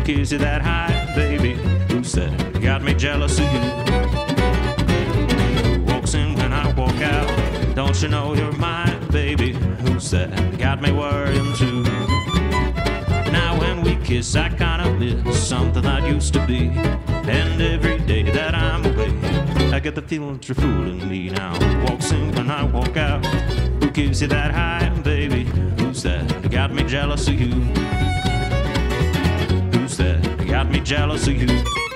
gives you that high, baby? Who said it got me jealous of you? Who walks in when I walk out? Don't you know you're mine, baby? Who said it got me worrying too? Now when we kiss, I kinda miss something that used to be. And every day that I'm away, I get the feeling that you're fooling me now. Who walks in when I walk out? Who gives you that high, baby? Who's that got me jealous of you? Who's that got me jealous of you?